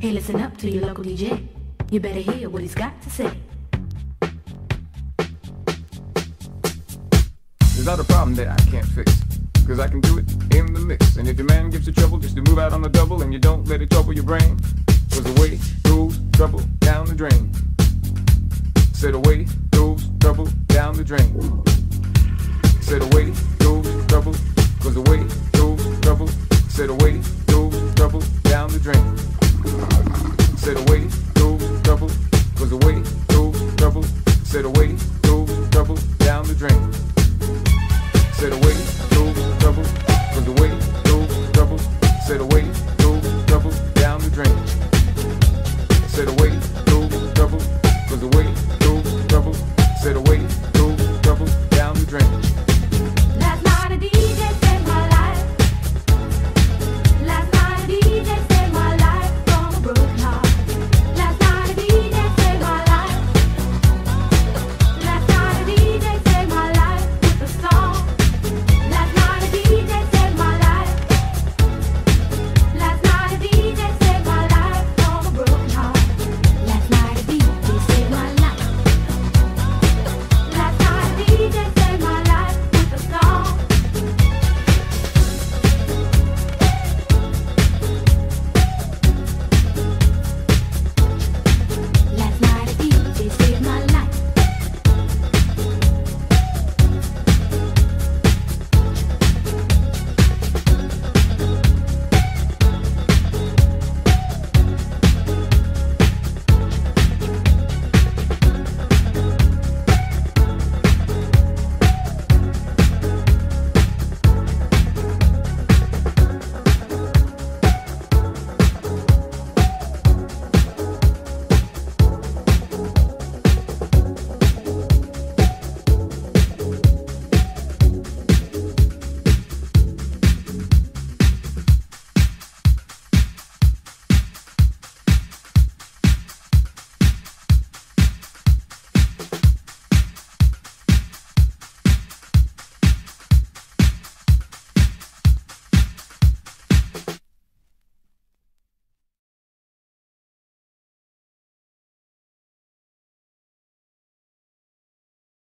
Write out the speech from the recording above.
Hey, listen up to your local DJ. You better hear what he's got to say. There's not a problem that I can't fix, cause I can do it in the mix. And if your man gives you trouble, just to move out on the double, and you don't let it trouble your brain. Cause away goes trouble down the drain. Said away goes trouble down the drain. Said away goes trouble, cause away goes trouble. Said away goes trouble down the drain. Said away goes trouble, cause away goes trouble. Said away